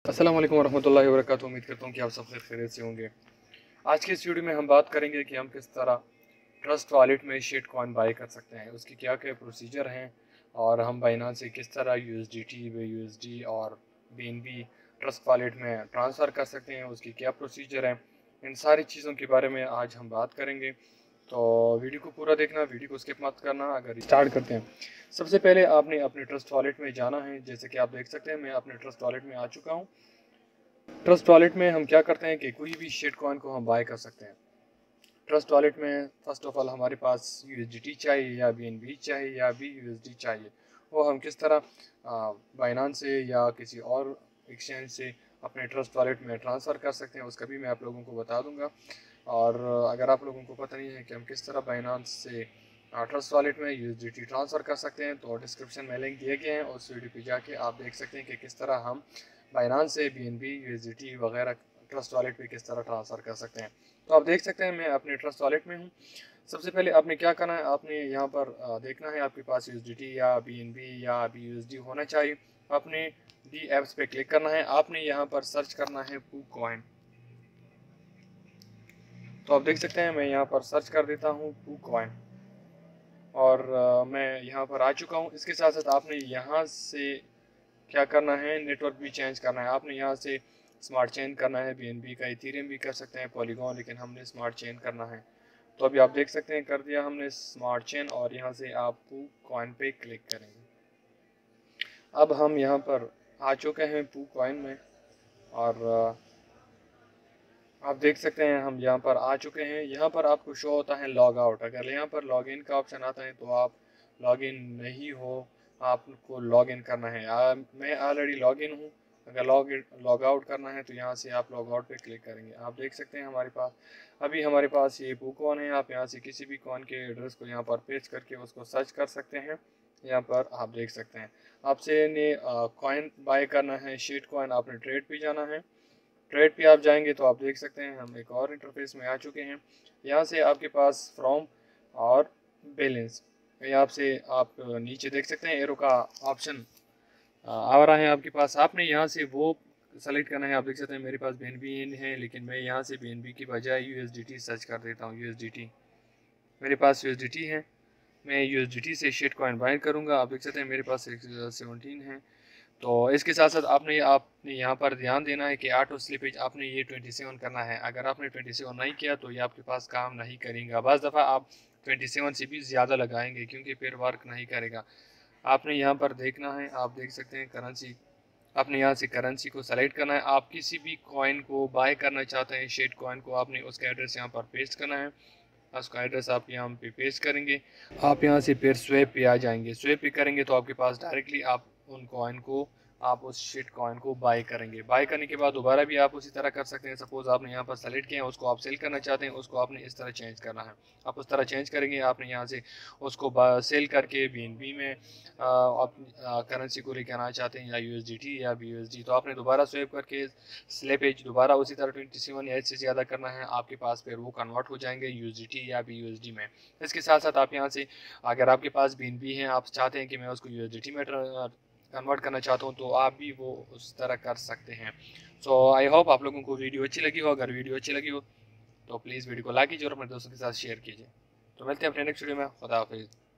अस्सलाम वालेकुम वरहमतुल्लाहि वबरकातुहू। उम्मीद करता हूँ कि आप सब खैरियत से होंगे। आज के इस वीडियो में हम बात करेंगे कि हम किस तरह ट्रस्ट वॉलेट में शेट कॉइन बाय कर सकते हैं, उसकी क्या क्या प्रोसीजर हैं और हम बाइनांस से किस तरह USDT, USD और BNB ट्रस्ट वॉलेट में ट्रांसफ़र कर सकते हैं, उसकी क्या प्रोसीजर है। इन सारी चीज़ों के बारे में आज हम बात करेंगे, तो वीडियो को पूरा देखना, वीडियो को स्किप मत करना। अगर स्टार्ट करते हैं, सबसे पहले आपने अपने ट्रस्ट वॉलेट में जाना है। जैसे कि आप देख सकते हैं मैं अपने ट्रस्ट वॉलेट में आ चुका हूँ। ट्रस्ट वॉलेट में हम क्या करते हैं कि कोई भी शेट कॉइन को हम बाय कर सकते हैं। ट्रस्ट वॉलेट में फ़र्स्ट ऑफ ऑल हमारे पास USDT चाहिए या BNB चाहिए या BUSD चाहिए, वो हम किस तरह बाइनांस से या किसी और एक्सचेंज से अपने ट्रस्ट वॉलेट में ट्रांसफ़र कर सकते हैं, उसका भी मैं आप लोगों को बता दूंगा। और अगर आप लोगों को पता नहीं है कि हम किस तरह बाइनांस से ट्रस्ट वॉलेट में USDT ट्रांसफ़र कर सकते हैं, तो डिस्क्रिप्शन में लिंक दिए गए हैं, उस वीडियो पे जाके आप देख सकते हैं कि किस तरह हम बाइनांस से BNB, USDT वगैरह ट्रस्ट वॉलेट पे किस तरह ट्रांसफ़र कर सकते हैं। तो आप देख सकते हैं मैं अपने ट्रस्ट वॉलेट में हूँ। सबसे पहले आपने क्या करना है, आपने यहाँ पर देखना है आपके पास USDT या BNB या BUSD होना चाहिए। आपने डी एप्स पे क्लिक करना है, आपने यहाँ पर सर्च करना है पू कॉइन। तो आप देख सकते हैं मैं यहाँ पर सर्च कर देता हूँ पू कॉइन और मैं यहाँ पर आ चुका हूँ। इसके साथ साथ आपने यहाँ से क्या करना है, नेटवर्क भी चेंज करना है। आपने यहाँ से स्मार्ट चेन करना है, BNB का इथेरियम भी कर सकते हैं, पॉलीगॉन, लेकिन हमने स्मार्ट चेन करना है। तो अभी आप देख सकते हैं कर दिया हमने स्मार्ट चेन और यहाँ से आप पू कॉइन पे क्लिक करेंगे। अब हम यहाँ पर आ चुके हैं पू कॉइन में और आप देख सकते हैं हम यहाँ पर आ चुके हैं। यहाँ पर आपको शो होता है लॉग आउट। अगर यहाँ पर लॉग इन का ऑप्शन आता है तो आप लॉग इन नहीं हो, आपको लॉग इन करना है। मैं ऑलरेडी लॉग इन हूँ। अगर लॉग आउट करना है तो यहाँ से आप लॉग आउट पे क्लिक करेंगे। आप देख सकते हैं हमारे पास ये पू कॉइन है। आप यहाँ से किसी भी कॉइन के एड्रेस को यहाँ पर पेस्ट करके उसको सर्च कर सकते हैं। यहाँ पर आप देख सकते हैं आपसे ने कॉइन बाय करना है, शेट कॉइन। आपने ट्रेड पे जाना है। ट्रेड पे आप जाएंगे तो आप देख सकते हैं हम एक और इंटरफेस में आ चुके हैं। यहाँ से आपके पास फ्रॉम और बैलेंस, यहाँ से आप नीचे देख सकते हैं एरो का ऑप्शन आ रहा है आपके पास। आपने यहाँ से वो सेलेक्ट करना है। आप देख सकते हैं मेरे पास BNB है, लेकिन मैं यहाँ से BNB की बजाय USDT सर्च कर देता हूँ। USDT मेरे पास USDT है, मैं USDT से शेट कॉइन बाय करूँगा। आप देख सकते हैं मेरे पास 17 है। तो इसके साथ साथ आपने यहाँ पर ध्यान देना है कि ऑटो स्लिपेज आपने ये 27 करना है। अगर आपने 27 नहीं किया तो ये आपके पास काम नहीं करेगा। बस दफ़ा आप 27 से भी ज़्यादा लगाएंगे क्योंकि फिर वर्क नहीं करेगा। आपने यहाँ पर देखना है, आप देख सकते हैं करेंसी, आपने यहाँ से करेंसी को सेलेक्ट करना है। आप किसी भी कॉइन को बाय करना चाहते हैं, शेट कॉइन को, आपने उसका एड्रेस यहाँ पर पेस्ट करना है। उसका एड्रेस आप यहाँ पे पेस्ट करेंगे। आप यहाँ से फिर स्वेप पे आ जाएंगे। स्वेप पे करेंगे तो आपके पास डायरेक्टली आप उन कॉइन को, आप उस शेट कॉइन को बाय करेंगे। बाय करने के बाद दोबारा भी आप उसी तरह कर सकते हैं। सपोज आपने यहाँ पर सेलेक्ट किया है, उसको आप सेल करना चाहते हैं, उसको आपने इस तरह चेंज करना है। आप उस तरह चेंज करेंगे। आपने यहाँ से उसको सेल करके BNB में आप करेंसी को लेकर आना चाहते हैं या USDT या BUSD, तो आपने दोबारा स्वेप करके स्लिपेज दोबारा उसी तरह 27 या इससे ज़्यादा करना है। आपके पास फिर वो कन्वर्ट हो जाएंगे USDT या BUSD में। इसके साथ साथ आप यहाँ से, अगर आपके पास BNB है, आप चाहते हैं कि मैं उसको USDT में कन्वर्ट करना चाहता हूँ, तो आप भी वो उस तरह कर सकते हैं। सो आई होप आप लोगों को वीडियो अच्छी लगी हो। अगर वीडियो अच्छी लगी हो तो प्लीज़ वीडियो को लाइक कीजिए और अपने दोस्तों के साथ शेयर कीजिए। तो मिलते हैं अपने नेक्स्ट वीडियो में। खुदा हाफिज़।